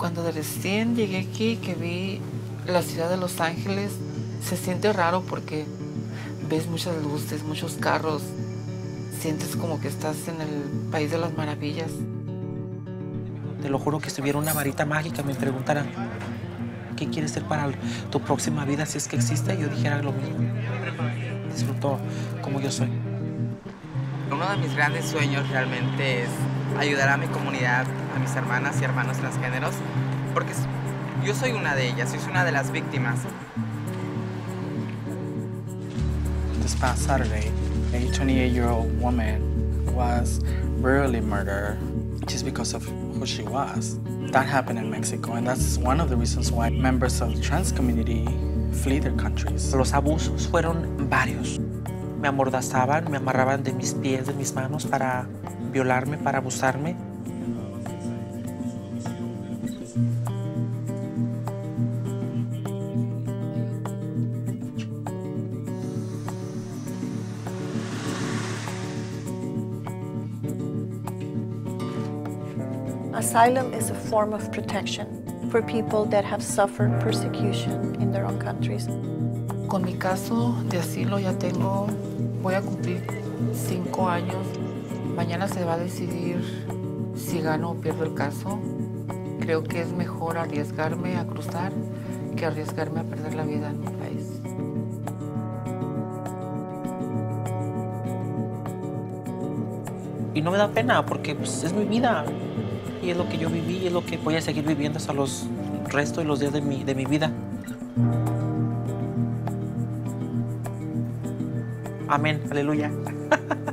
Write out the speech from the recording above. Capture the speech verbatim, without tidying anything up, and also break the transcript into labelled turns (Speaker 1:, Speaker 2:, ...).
Speaker 1: Cuando recién llegué aquí, que vi la ciudad de Los Ángeles, se siente raro porque ves muchas luces, muchos carros. Sientes como que estás en el país de las maravillas.
Speaker 2: Te lo juro que si tuviera una varita mágica me preguntaran ¿qué quieres ser para tu próxima vida si es que existe? Yo dijera lo mismo. Disfruto como yo soy.
Speaker 3: Uno de mis grandes sueños realmente es ayudar a mi comunidad, a mis hermanas y hermanos transgéneros, porque yo soy una de ellas, yo soy una de las víctimas.
Speaker 4: This past Saturday, a twenty-eight-year-old woman was brutally murdered just because of who she was. That happened in Mexico, and that's one of the reasons why members of the trans community flee their countries.
Speaker 2: Los abusos fueron varios. Me amordazaban, me amarraban de mis pies, de mis manos para violarme, para abusarme.
Speaker 5: Asylum is a form of protection for people that have suffered persecution in their own countries.
Speaker 1: Con mi caso de asilo ya tengo, voy a cumplir cinco años. Mañana se va a decidir si gano o pierdo el caso. Creo que es mejor arriesgarme a cruzar que arriesgarme a perder la vida en mi país.
Speaker 2: Y no me da pena porque pues, es mi vida. Y es lo que yo viví y es lo que voy a seguir viviendo hasta los restos y los días de mi, de mi vida. Amén, aleluya.